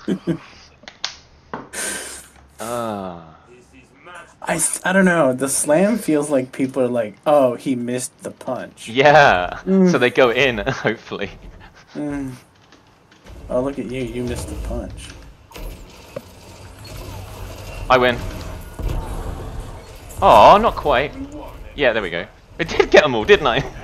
Ah. I don't know. The slam feels like people are like, oh, he missed the punch. Yeah. So Mm, they go in, hopefully. mm. Oh, look at you. You missed the punch. I win. Oh, not quite. Yeah, there we go. I did get them all, didn't I?